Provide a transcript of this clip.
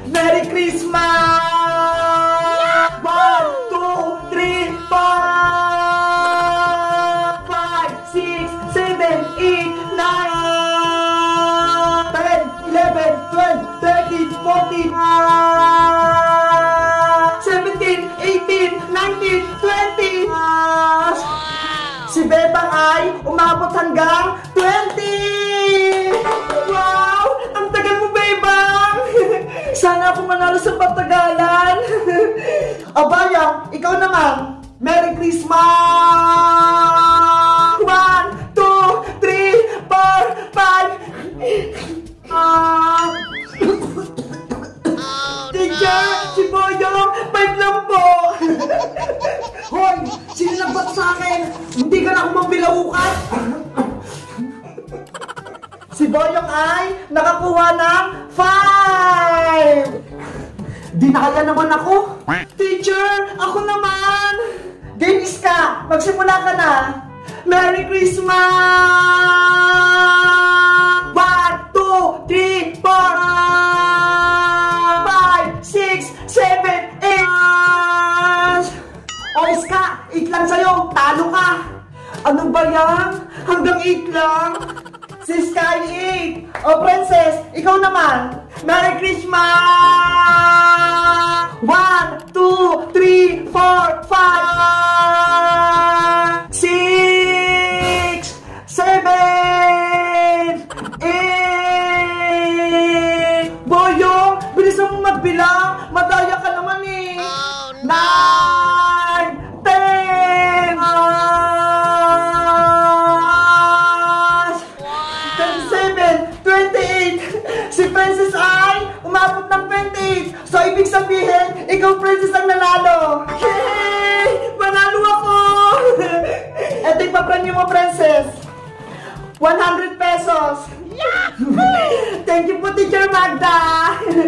Merry Christmas! 1, 2, 3, 4, 5, 6, 7, 8, 9, 10, 11, 12, 13, 14, 17, 18, 19, 20. Si Bebang ay umabot hanggang 20! Wow! Ang tagal mo, Bebang! Sana ako manalo sa patagalan. Abaya, ikaw naman. Merry Christmas! 1, 2, 3, 4, 5. Teacher, si Boyong, 5 lang po. Hoy, sino nagbato sa akin? Hindi ka na ako mambilaukat. Si Boyong ay nakakuha ng 5. Di nakaya naman ako. Teacher, ako naman. Dennis ka, magsimula ka na. Merry Christmas! 1, 2, 3, 4, 5, 6, 7, 8. Oyes ka, 8 lang sa'yo, talo ka. Ano ba yan? Hanggang 8 lang? Si Sky 8. O Princess, ikaw naman. Merry Christmas! 1, 2, 3, 4, 5, 6, 7, 8. Boyong, bilisan mo magbilang. Madaya ka naman eh. 9, 10, 27, 28. Si Princess ay umabot ng 28. So, ibig sabihin, ikaw, Princess, ang nanalo. Yay! Manalo ako! Eto yung papremyo mo, Princess. 100 pesos. Yahoo! Thank you po, Teacher Magda.